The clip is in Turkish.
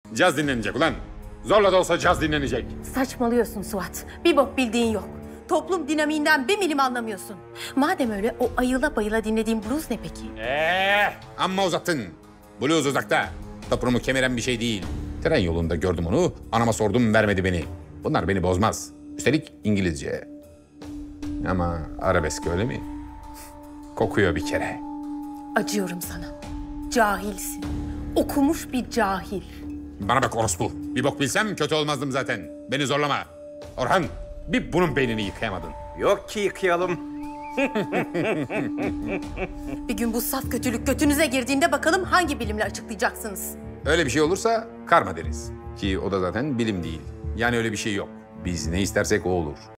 Caz dinlenecek ulan. Zorla da olsa caz dinlenecek. Saçmalıyorsun Suat. Bir bok bildiğin yok. Toplum dinamiğinden bir milim anlamıyorsun. Madem öyle o ayıla bayıla dinlediğin blues ne peki? Amma uzattın. Blues uzakta. Toplumu kemiren bir şey değil. Tren yolunda gördüm onu. Anama sordum, vermedi beni. Bunlar beni bozmaz. Üstelik İngilizce. Ama arabesk öyle mi? Kokuyor bir kere. Acıyorum sana. Cahilsin. Okumuş bir cahil. Bana bak orospu. Bir bok bilsem kötü olmazdım zaten. Beni zorlama. Orhan, bir bunun beynini yıkayamadın. Yok ki yıkayalım. Bir gün bu saf kötülük götünüze girdiğinde bakalım hangi bilimle açıklayacaksınız? Öyle bir şey olursa karma deriz. Ki o da zaten bilim değil. Yani öyle bir şey yok. Biz ne istersek o olur.